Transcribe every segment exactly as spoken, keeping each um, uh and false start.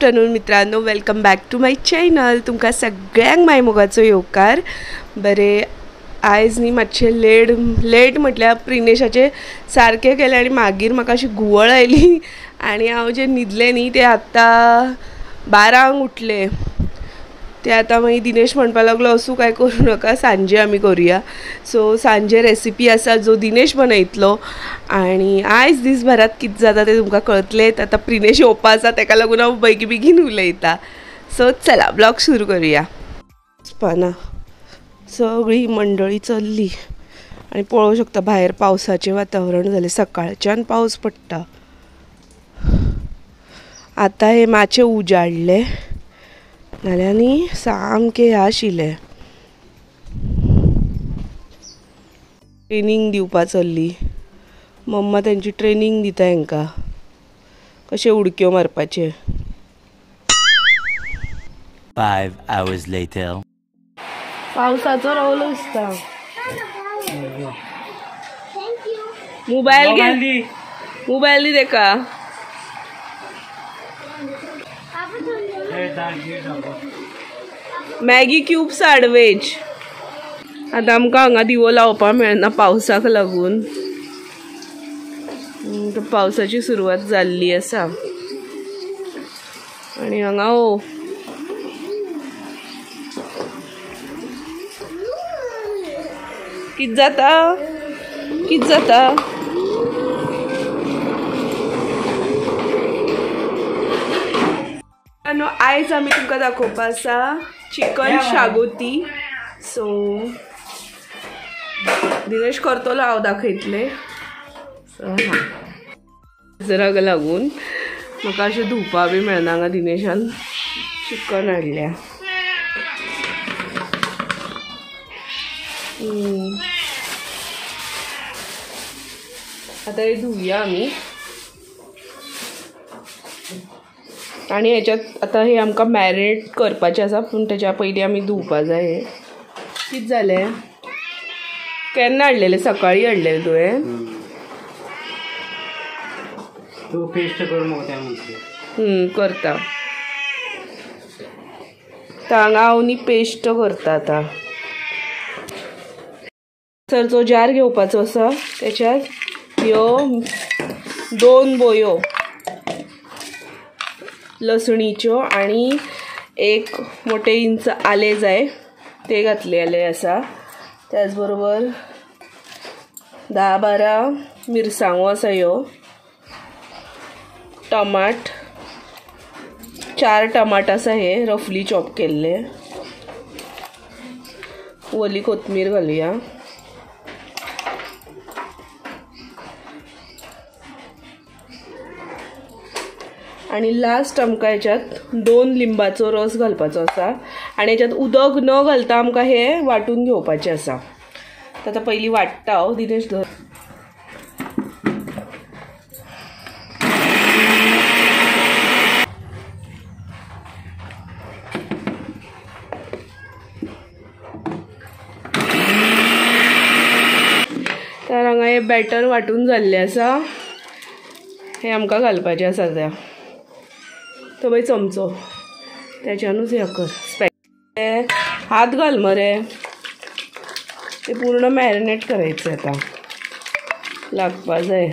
Afternoon मित्रांनो, welcome back to my channel. तुमकां सगळ्यांक माय मोगाचो येवकार. बरे आयज न्ही मातशें लेट लेट म्हटल्यार प्रिनेशाचे सारकें केलें आनी मागीर म्हाका अशी घुंवळ आयली आनी हांव जे न्हिदलें न्ही तें आतां बारांक उठलें. ते आतां मागीर दिनेश म्हणपाक लागलो असू काय करूं नाका, सांजे आमी करुया. सो सांजे रेसिपी आसा जो दिनेश बनयतलो आनी आयज दीसभरात कितें जाता तें तुमकां कळटलें. आतां प्रिनेश येवपा आसा तेका लागून हांव बेगी बेगीन उलयतां. सो चला ब्लॉग सुरू करुया. पाना सगळी मंडळी चल्ली आनी पळोवं शकता भायर पावसाचें वातावरण जालें. सकाळच्यान पावस पडटा. आतां हे मातशें उजाडलें नाल्यार न्ही सामकें हें आशिल्लें. ट्रेनिंग दिवपा चल्ली. मम्मा तेंची ट्रेनिंग दिता हांकां कशें उडक्यो मारपाचें. Five hours later. पावसाचो रवलो दिसता. मोबायल घे, मोबायल दी तेका. मॅगी क्यूब्स हाड वेज. आतां आमकां हांगा दिवो लावपाक मेळना पावसाक लागून. पावसाची सुरवात जाल्ली आसा आनी हांगा ओ कितें जाता कितें जाता आयज आमी तुमकां दाखोवपा आसा चिकन शागोती. सो दिनेश करतलो, हांव दाखयतलें. जराक लागून म्हाका अशें धुवपा बी मेळना. हांगा दिनेशान चिकन हाडल्या. आतां हें धुवया आमी आनी हेच्यात आतां हें आमकां मॅरिनेट करपाचें आसा, पूण तेच्या पयलीं आमी धुवपा जाय. हें कितें जालें? केन्ना हाडलेलें? सकाळीं हाडलेलें तुवें? तू पेस्ट कर मग त्या म्हणते. हम्म करता. हांगा हांव न्ही पेस्ट करता. आतां सरचो जार घेवपाचो आसा. तेच्यात ह्यो दोन बोयो लसणीच्यो आनी एक मोठे इंच आले जाय ते घातलेले आसा. त्याच बरोबर धा बारा मिरसांगो आसा. ह्यो टमाट, चार टमाट आसा हे रफली चॉप केल्ले. ओली कोथमीर घालुया. आनी लास्ट आमकां हेच्यात दोन लिंबाचो रस घालपाचो आसा आनी हेच्यात उदक न घालता आमकां हे वांटून घेवपाचें आसा. आतां पयलीं वांट्टा हांव. दिनेश धर. तर हांगा हे बॅटर वांटून जाल्लें आसा. हे आमकां घालपाचें आसा. त्या तो बाई चमचो त्याच्यानूच हे कर. स्पॅ हात घाल मरे. ते पूर्ण मॅरिनेट करायचं. आता लागपा जाय.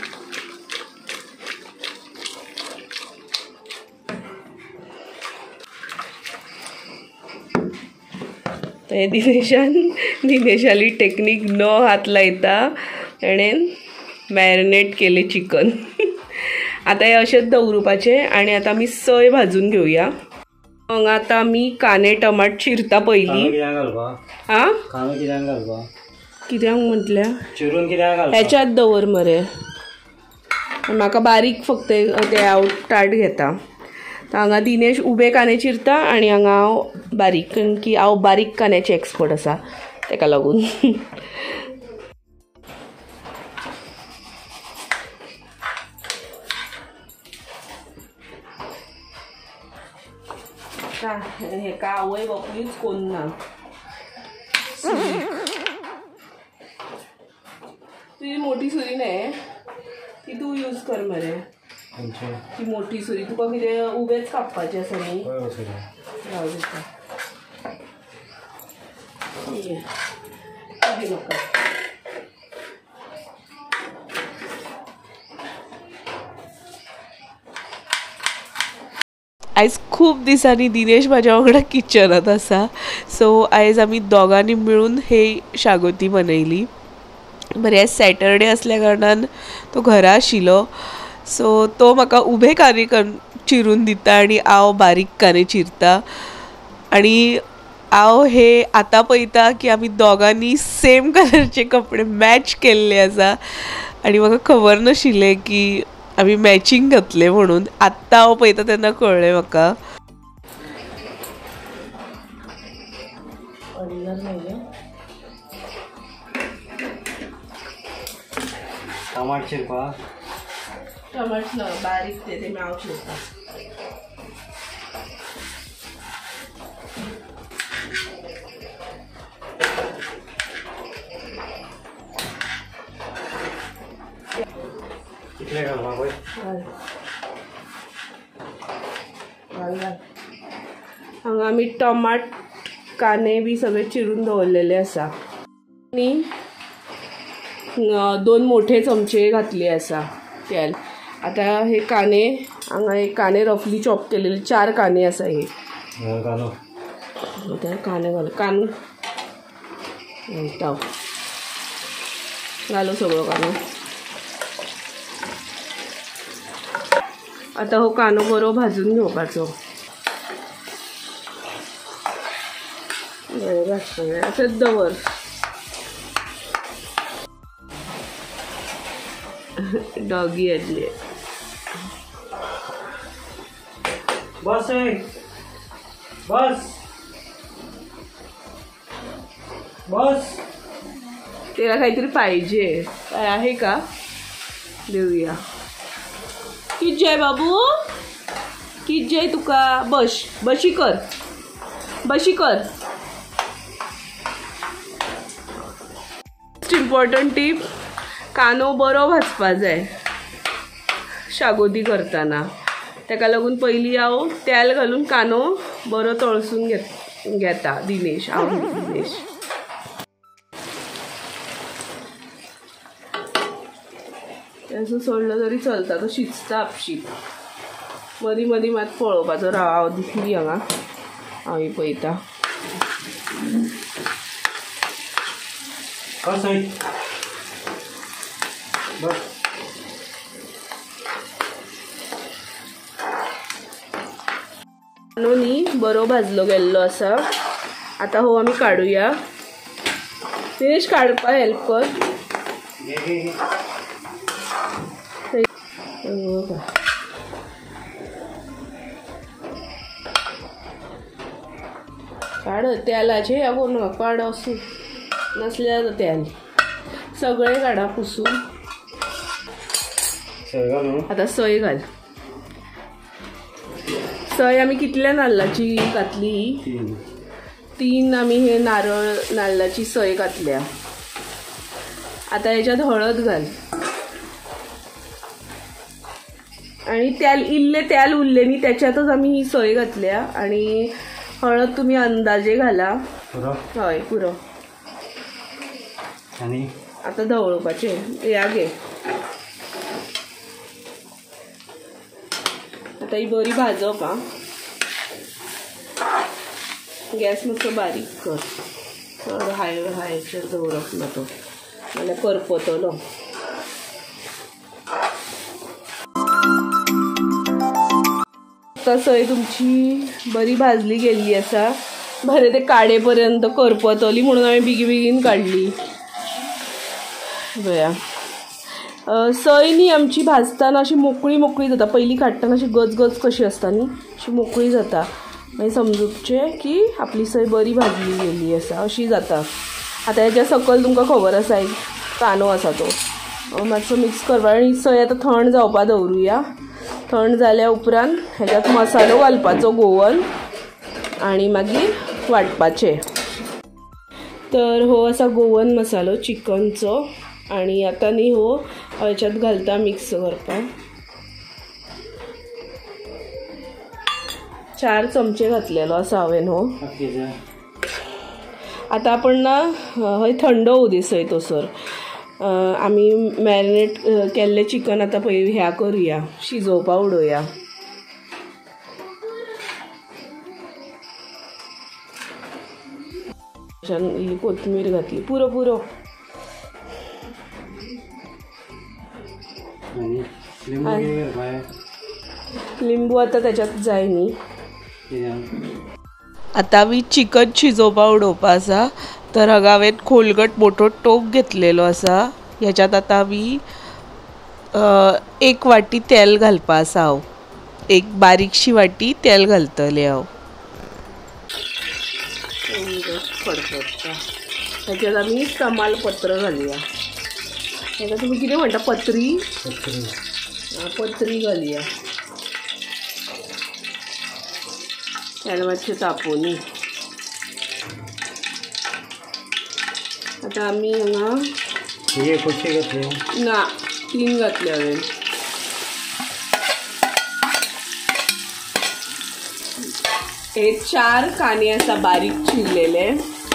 हे दिनेशान दिनेशाली टेक्निक न हात लायता तेणेन मॅरिनेट केले चिकन. आता हे अशेंच दवरुपाचे आनी आतां आमी सय भाजून घेवया. मग आता आमी कांदे टमाट चिरता पयलीं. हा कित्याक म्हटल्या ह्याच्यात दवर मरे. म्हाका बारीक फक्त ते हांव ताट घेता. हांगा दिनेश उबे कांदे चिरता आनी हांगा हांव बारीक, कारण की हांव बारीक कांद्याचे एक्सपर्ट आसा तेका लागून. हे का आवय बापूच कोण ना. तुझी मोठी सुरी नाही ती तू यूज कर मरे. ती मोठी सुरी तुका कितें उबेच कापपाचें आसा न्ही राव दिता म्हाका आयज खूब दिसांनी दिनेश म्हाज्या वांगडा किचनात आसा सो आयज आमी दोगांनी मिळून हे शागोती बनयली बरें आयज सॅटरडे असल्या कारणान तो घरा आशिल्लो सो तो म्हाका उबे काने चिरून दिता आनी हांव बारीक काने चिरता आनी हांव हे आतां पळयता की आमी दोगांनी सेम कलरचे कपडे मॅच केल्ले आसा आनी म्हाका खबर नाशिल्लें की आमी मॅचिंग घातले म्हणून आत्तां हांव पळयता तेन्ना कळ्ळें म्हाका टमाट चिरपा टमाट न बारीक ते ते हांव चिरता कितले घालपा पळय हांगा आमी टमाट कांदे बी सगळे चिरून दवरलेले आसा आनी दोन मोठे चमचे घातले आसा तेल आता हे कांदे हांगा हे कांदे रफली चॉप केलेले चार कांदे आसा हे कांदे घाल कांदो घालता घालो सगळो कांदो आता हो कांदो बरो भाजून घेवपाचो अशेंच दवर डॉगी येतले बस बस बस त्याला काहीतरी पाहिजे काय आहे का देऊया कित जय बाबू कित जय तुका बस बशी कर बशी कर इम्पॉर्टंट टीप कांदो बरो भाजपा जाय शागोती करतना ताका लागून पयलीं हांव तेल घालून कांदो बरो तळसून घेत घेता दिनेश हांव दिनेश असो सोडलो तरी चलता तो शिजता आपशीत मदीं मदीं मात पळोवपाचो राव हांव दिसली हांगा हांव पळयता कांदो न्ही बरो भाजलो गेल्लो आसा आता हो आमी काडुया दिनेश काडपा हेल्प कर काढ तेलाचे अगो न काढ असू नसल्यार तेल सगळे काडा पुसून आता सोय घाल सोय आमी कितल्या नाल्लाची घातली तीन आमी हे नारळ नाल्लाची सोय घातल्या आता याच्यात हळद घाल आणि तेल इल्ले तेल उरले न्ही त्याच्यातच आमी ही सोय घातल्या आणि हळद तुम्ही अंदाजे घाला हय पुरो आणि आता धवळपाचे या घे आता ही बरी भाजप हा गॅस मातसो बारीक कर चड हाय हायचेर दवरप ना तो नाल्यार करपतलो सोय तुमची बरी भाजली गेल्ली आसा बरें ते काडे पर्यंत करपतली म्हणून हांवें बेगी बेगीन काडली बया सोय न्ही आमची भाजतना अशी मोकळी मोकळी जाता पयलीं काडटना अशी गजगज कशी आसता न्ही अशी मोकळी जाता मागीर समजूचे की आपली सोय बरी भाजली गेल्ली आसा अशी जाता आतां हेच्या सकयल तुमकां खबर आसा एक कांदो आसा तो मातसो मिक्स करपा आनी सोय आतां थंड जावपा दवरुया थंड जाल्या उपरांत हेच्यात मसालो घालपाचो गोवन आणि मागीर वाटपाचे तर हो असा गोवन मसालो चिकनचो आणि आता न्ही हो हेच्यात घालता मिक्स करपाक चार चमचे घातलेलो आसा हांवें हो. बाकीचं आता आपण ना हय थंड होऊ दे सय तसर. आमी मॅरिनेट केल्लें चिकन आतां पळय ह्या करुया, शिजोवपा उडोवया. ही कोथमीर घातली पुरो पुरो आणि लिंबू किती घालपाय? लिंबू आता त्याच्यात जाय न्ही. कित्याक आता आमी चिकन शिजोवपा उडोवपा आसा. तर हांगा हांवें खोलगट मोठो टोप घेतलेलो आसा. ह्याच्यात आता आमी एक वाटी तेल घालपा आसा. हांव एक बारीकशी वाटी तेल घालतलें हांव. फडफडटा त्याच्यात आमी तमालपत्र घालुया. ताका तुमी कितें म्हणटा पत्री? पत्री घालुया. तेल मातशें तापोवनी. आता आमी हांगा हे कशें घातले? ना तीन घातले हांवें. हे चार कांदे आसा बारीक चिरलेले.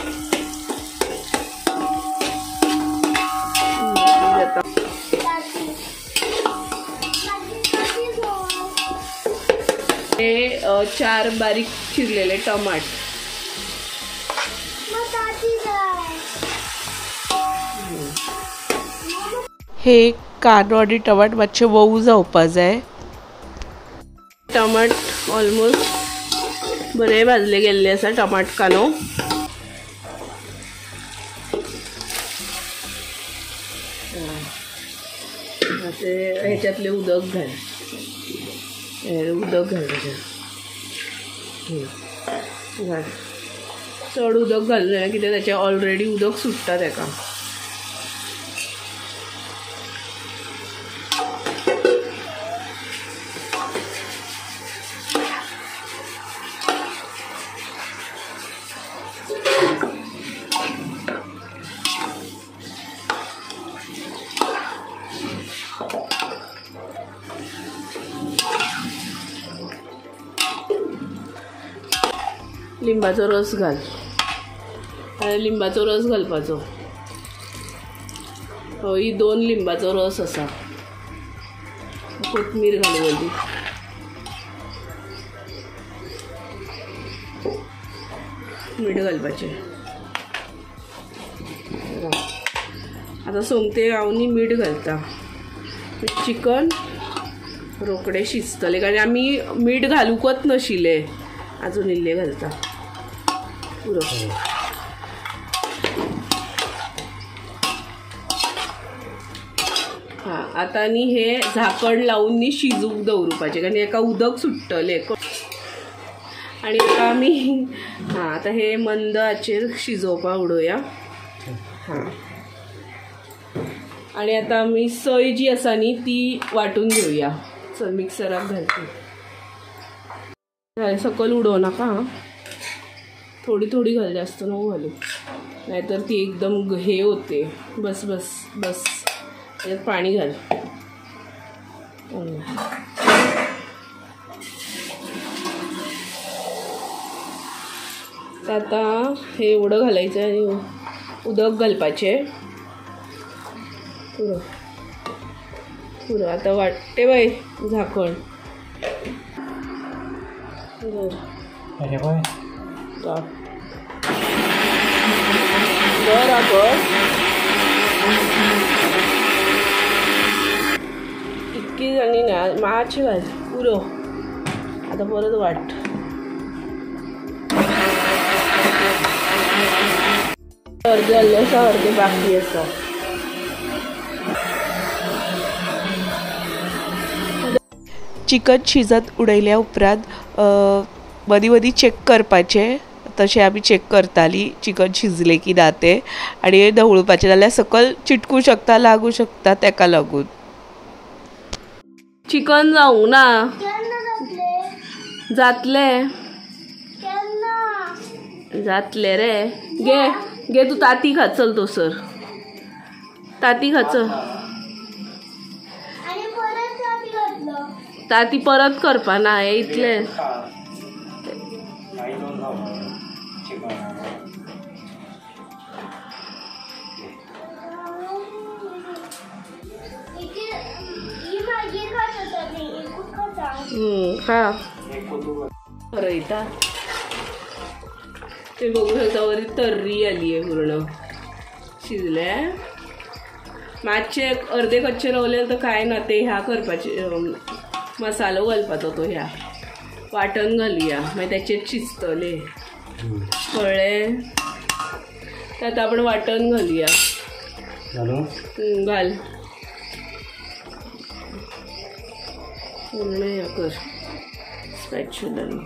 हे चार बारीक चिरलेले टमाट. हे कांदो आणि टमाट मातशे वोवू जावपा जाय. टमाट ऑलमोस्ट बरे भाजले गेल्ले आसा. टमाट कांदो ह्याच्यातले उदक घाल. उदक घाल घाल चड उदक घालूं जायना कित्याक ताचें ऑलरेडी उदक सुट्टा ताका. लिंबाचो रस घाल. लिंबाचो रस घालपाचो. ही दोन लिंबाचो रस आसा. कोथमीर घाल वली. मीठ घालपाचें. आता सोमते हांव मीठ घालता. चिकन रोखडें शिजतलें कारण आमी मीठ घालूकच नाशिल्लें. अजून इल्लें घालता पुरो. हां आतां न्ही हे झाकण लावून न्ही शिजूंक दवरपाचें कारण हेका उदक सुट्टलें. आनी आतां आमी हां आतां हे मंद आचेर शिजोवपा उडोवया. हां आनी आतां आमी सय जी आसा न्ही ती वांटून घेवया. चल मिक्सराक घालता. सकल उडोव नाका. हां थोडी थोडी घाल जास्त नको घालू नाहीतर ती एकदम हे होते. बस बस बस त्याच्यात पाणी घाल. आता हे एवढं घालायचं आणि उदक घालपाचें पुरो पुरो. आता वाटते बाय झाकण. बरोबर इतकी जाणी ना मातशी घाल पुरो. आता परत वाट. अर्धे जाल्ले आसा अर्धे बाकी आसा. चिकन शिजत उडयल्या उपरांत मदीं मदीं चेक करपाचें. तशें आमी चेक करतालीं चिकन शिजलें की ना तें. आनी ढवळपाचें जाल्यार सकल चिटकूं शकता लागूं शकता ताका लागून. चिकन जावंक ना. जातलें जातलें रे. घे घे तूं ताती खा. चल तसर ताती खा. चल ताती परत करपा ना. हे इतलें हा रयता ते बघू शकता वरी तर्री आली आहे पूर्ण शिजले मातशे अर्धे कच्चे रावले तर काय ना ते ह्या करपाचे मसालो घालपाचो तो ह्या वाटण घालुया मागीर त्याचे शिजतले कळ्ळे तर आता आपण वाटण घालुया घाल पूर्ण हे कर स्पॅच्युलानी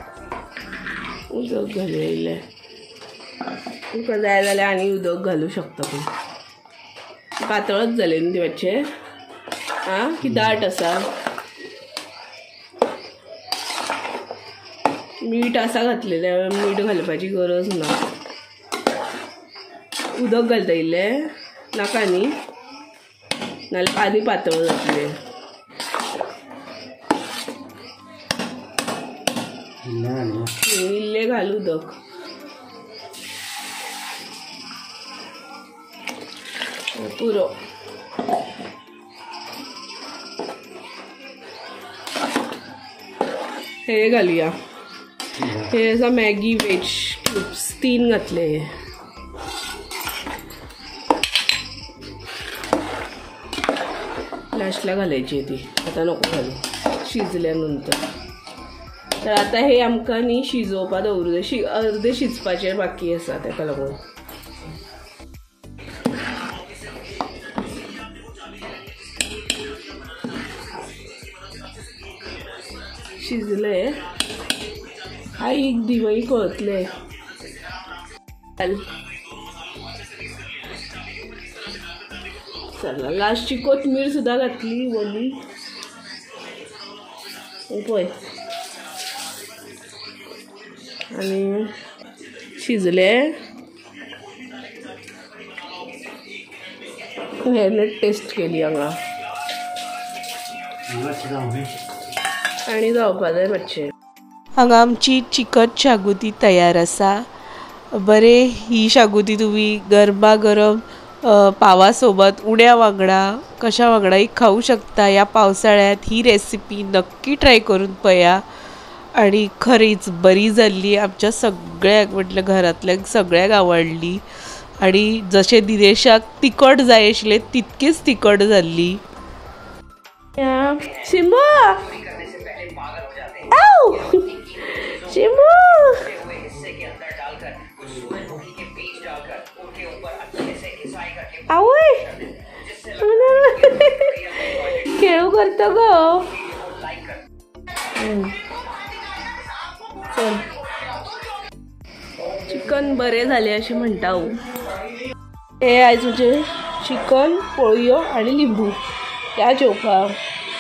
उदक घालुया इल्लें तुका जाय जाल्यार आनी उदक घालूं शकता तूं पातळच जाले न्ही ते मातशे आं की दाट आसा मीठ आसा घातलेलें मीठ घालपाची गरज ना उदक घालता इल्लें नाका न्ही नाल्यार आनी पातळ जातलें इल्लें घाल उदक पुरो हे घालुया हे आसा मॅगी वेज क्यूब्स तीन घातले लास्टला घालायची ती आता नको घालू शिजल्यानंतर तर आता हे आमकां न्ही शिजोवपा दवरूं जाय शि अर्दे शिजपाचें बाकी आसा ताका लागून शिजले आईक दी मागीर कळतले चला लास्टची कोथमीर सुद्दां घातली ओली पळय आनी शिजले हेने टेस्ट केली हांगा आनी जावपा जाय मातशें हांगा आमची चिकन शागुती तयार आसा बरे ही शागुती तुम्ही गरमा गरम पावा सोबत उड्या वांगडा कशा वांगडाही खाऊ शकता या पावसाळ्यात ही रेसिपी नक्की ट्राय करून पळया आणि खरीच बरी जाल्ली आमच्या सगळ्याक म्हटल्या घरातल्यांक सगळ्याक आवडली आणि जशे दिनेशाक तिखट जाय आशिल्ले तितकीच तिखट जाल्ली शिमू शिमू आवय खेळू करतो गो चिकन बरे झाले असे म्हणटा हांव हे आयज म्हणजे चिकन पोळयो आणि लिंबू या जेवपाक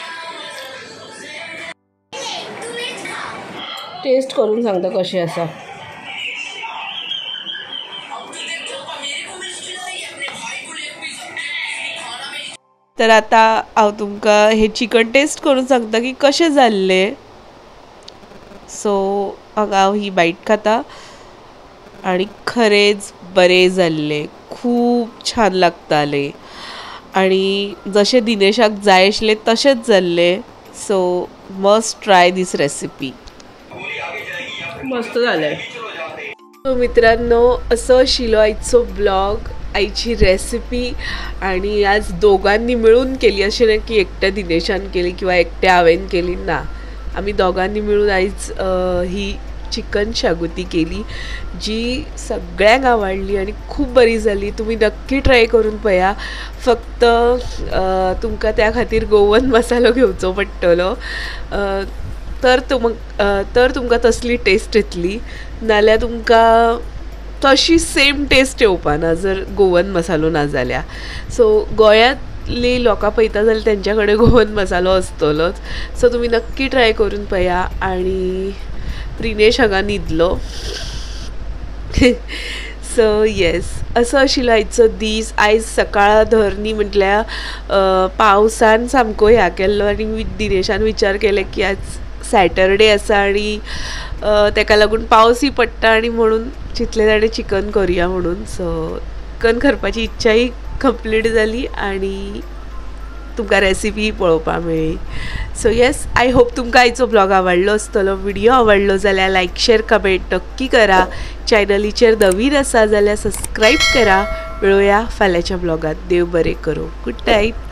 टेस्ट करून सांगता कशें आसा तर आता हांव तुमकां हे चिकन टेस्ट करून सांगता की कशें जाल्ले सो हांगा हांव ही बाईट खाता आणि खरेच बरे जाल्ले खूप छान लागताले आणि जशे दिनेशाक जाय आशिल्ले तशेंच जाल्ले so must try this recipe मस्त झालंय सो मित्रांनो असो आशिल्लो आयचो ब्लॉग आईची रेसिपी आणि आज दोघांनी मिळून केली अशें ना की एकट्या दिनेशान केली किंवा एकट्या हांवें केली ना आम्ही दोघांनी मिळून आयज ही चिकन शागुती केली जी सगळ्यांक आवडली आणि खूप बरी झाली तुम्ही नक्की ट्राय करून पळया फक्त तुमकां त्या खातीर गोवन मसालो घेवचो पडटलो तर तुम तर तुमकां तसली टेस्ट येतली नाल्यार तुमकां तशी सेम टेस्ट येवपा ना जर गोवन मसालो ना जाल्यार सो गोंयांतली लोकां पळयता जाल्यार तेंच्या कडेन गोवन मसालो आसतलोच सो तुमी नक्की ट्राय करून पळया आणि प्रिनेश हांगा न्हिदलो सो येस असो आशिल्लो आयचो दीस आयज सकाळ धरनी म्हटल्यार पावसान सामको ह्या केल्लो आनी दिनेशान विचार केले की आज सॅटरडे आसा आनी तेका लागून पावसूय पडटा आनी म्हणून चिंतलें ताणें चिकन करुया म्हणून सो चिकन करपाची इच्छाय कंप्लीट जाली आनी तुमकां रेसिपी पळोवपाक मेळ्ळी. सो येस, आय होप तुमकां आयचो ब्लॉग आवडलो आसतलो. व्हिडिओ आवडलो जाल्यार लायक शेअर कमेंट नक्की करा. चॅनलीचेर नवीन आसा जाल्यार सबस्क्राईब करा. मेळुया फाल्यांच्या ब्लॉगात. देव बरें करूं. Good night.